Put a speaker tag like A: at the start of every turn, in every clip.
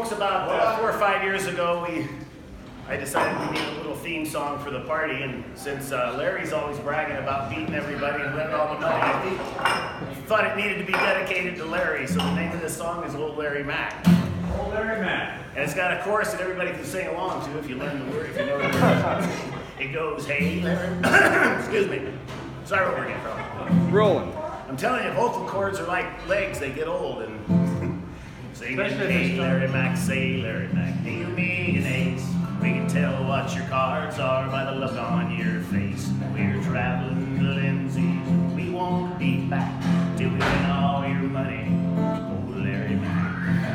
A: folks, about 4 or 5 years ago, I decided we needed a little theme song for the party, and since Larry's always bragging about beating everybody and winning all the money, I thought it needed to be dedicated to Larry, so the name of this song is Old Larry Mac.
B: Old Larry Mac.
A: And it's got a chorus that everybody can sing along to if you learn the word, if you know the words. It goes, hey Larry, excuse me, sorry where we're getting from.
C: Rolling.
A: I'm telling you, vocal cords are like legs, they get old, and singing, hey Larry Mac, say Larry Mac, deal me an ace. We can tell what your cards are by the look on your face. We're traveling to Lindsay's and we won't be back till we win all your money. Oh, Larry Mac.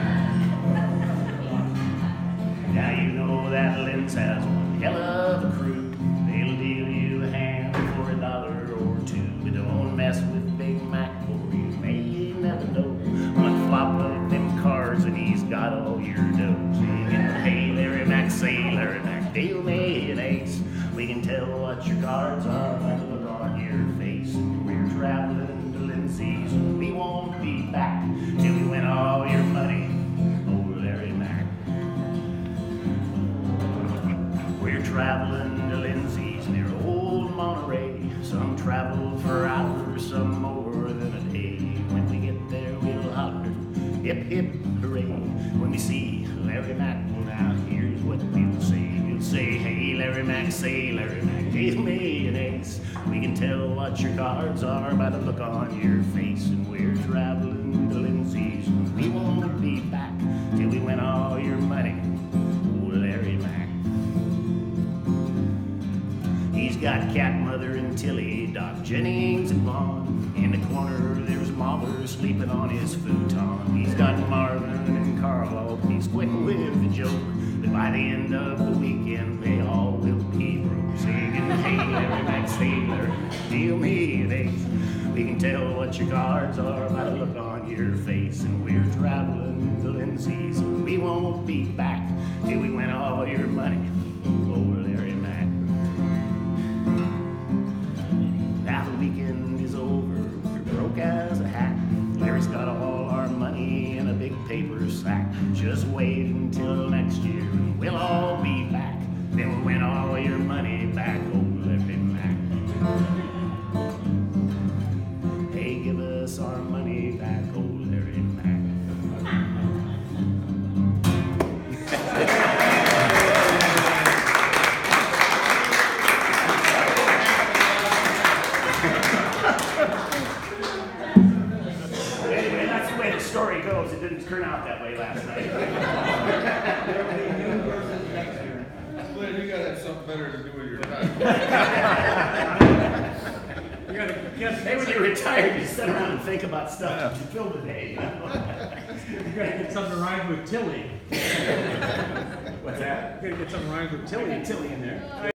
A: Now you know that Lynn's has one hell of a crew. They'll deal you a hand for $1 or $2. But don't mess with Big Mac or you may never know. One flop of them cards and he's got all your dough. Singing, hey Larry Mac, say Larry Mac, deal me an ace. We can tell what your cards are by the look on your face. And we're traveling to Lindsay's and we won't be back till we win all your money. Oh, Larry Mac. We're traveling to Lindsay's near old Monterey. Some travel for hours, some more than a day. When we get there, we'll holler, hip, hip, hooray. When we see Larry Mac, now here's what we'll say. We'll say, hey Larry Mac, say Larry Mac, give me an ace. We can tell what your cards are by the look on your face. And we're traveling to Lindsay's and we won't be back till we win all your money. Oh, Larry Mac. He's got Cat, Mother, and Tilly, Doc, Jennings, and Vaughn. In the corner, there's Mother sleeping on his futon. He's got Marvin and Karl, he's quick with the joke. But by the end of the weekend, they all will be broke. Singing, hey Larry Mac, say Larry, deal me an ace. We can tell what your cards are by the look on your face. And we're traveling to Lindsay's, and we won't be back till we win all your money. Oh, Larry Mac. Now the weekend is over, we're broke as a hack. Larry's got all our money in a big paper sack. Just wait until next year and we'll all be back. Then we'll win all your money back, oh Larry Mac. Hey, give us our money back, oh Larry Mac. Anyway, that's the way the story goes. It didn't turn out that way last night.
D: Lynn, you gotta have something better to do with your time.
B: You gotta get.
A: Hey, when you're retired, you sit around and think about stuff to fill the day. You
B: gotta get something to rhyme with Tilly.
A: What's that?
B: You gotta get something to rhyme with Tilly.
A: Tilly in there.